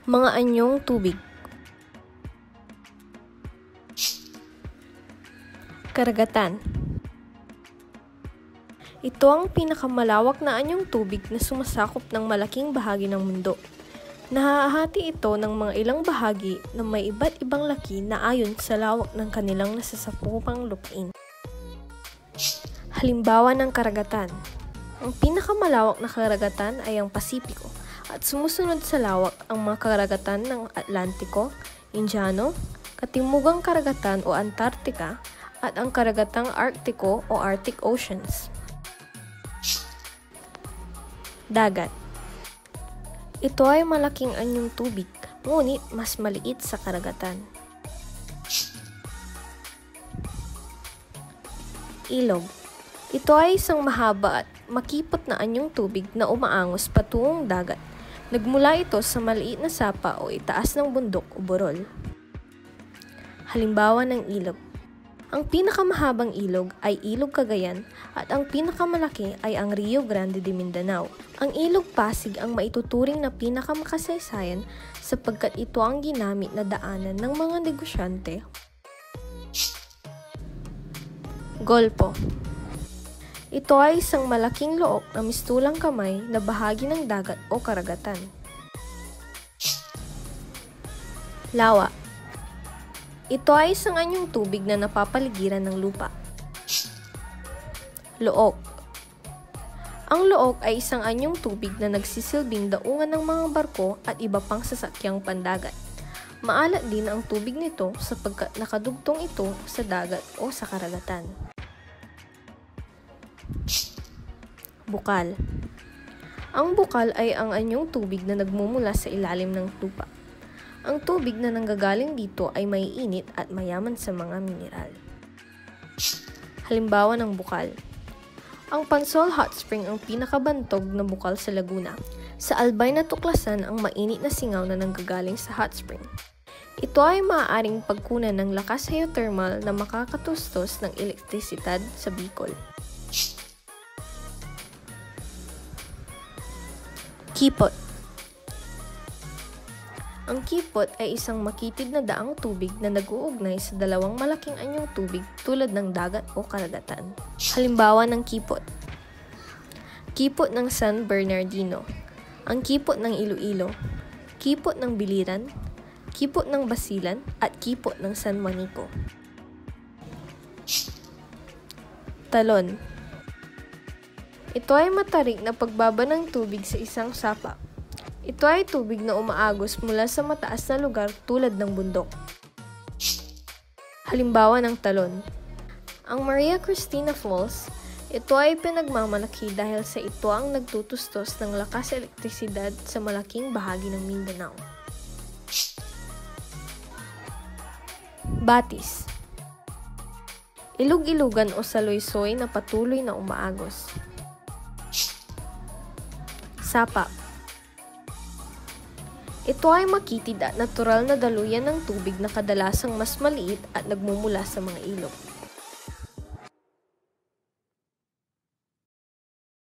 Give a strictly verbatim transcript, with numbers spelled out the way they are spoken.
Mga anyong tubig. Karagatan. Ito ang pinakamalawak na anyong tubig na sumasakop ng malaking bahagi ng mundo. Nahahati ito ng mga ilang bahagi na may iba't ibang laki na ayon sa lawak ng kanilang nasasapupang lupain. Halimbawa ng karagatan. Ang pinakamalawak na karagatan ay ang Pasipiko at sumusunod sa lawak ang mga karagatan ng Atlantiko, Indiano, Katimugang Karagatan o Antarctica at ang karagatang Arctico o Arctic Oceans. Dagat. Ito ay malaking anyong tubig, ngunit mas maliit sa karagatan. Ilog. Ito ay isang mahaba at makipot na anyong tubig na umaangos patungong dagat. Nagmula ito sa maliit na sapa o itaas ng bundok o burol. Halimbawa ng ilog. Ang pinakamahabang ilog ay Ilog Cagayan at ang pinakamalaki ay ang Rio Grande de Mindanao. Ang Ilog Pasig ang maituturing na pinakamakasaysayan sapagkat ito ang ginamit na daanan ng mga negosyante. Golpo. Ito ay isang malaking look na mistulang kamay na bahagi ng dagat o karagatan. Lawa. Ito ay isang anyong tubig na napapaligiran ng lupa. Look. Ang look ay isang anyong tubig na nagsisilbing daungan ng mga barko at iba pang sasakyang pandagat. Maalat din ang tubig nito sapagkat nakadugtong ito sa dagat o sa karagatan. Bukal. Ang bukal ay ang anyong tubig na nagmumula sa ilalim ng lupa. Ang tubig na nanggagaling dito ay may init at mayaman sa mga mineral. Halimbawa ng bukal. Ang Pansol Hot Spring ang pinakabantog na bukal sa Laguna. Sa Albay na tuklasan ang mainit na singaw na nanggagaling sa hot spring. Ito ay maaaring pagkunan ng lakas geothermal na makakatustos ng elektrisidad sa Bicol. Kipot. Ang kipot ay isang makitid na daang tubig na nag-uugnay sa dalawang malaking anyong tubig tulad ng dagat o karagatan. Halimbawa ng kipot. Kipot ng San Bernardino, ang kipot ng Iloilo, kipot ng Biliran, kipot ng Basilan, at kipot ng San Juanico. Talon. Ito ay matarik na pagbaba ng tubig sa isang sapa. Ito ay tubig na umaagos mula sa mataas na lugar tulad ng bundok. Halimbawa ng talon. Ang Maria Cristina Falls, ito ay pinagmamalaki dahil sa ito ang nagtutustos ng lakas elektrisidad sa malaking bahagi ng Mindanao. Batis. Ilog-ilugan o saloy-soy na patuloy na umaagos. Sapa. Ito ay makitid at natural na daluyan ng tubig na kadalasang mas maliit at nagmumula sa mga ilog.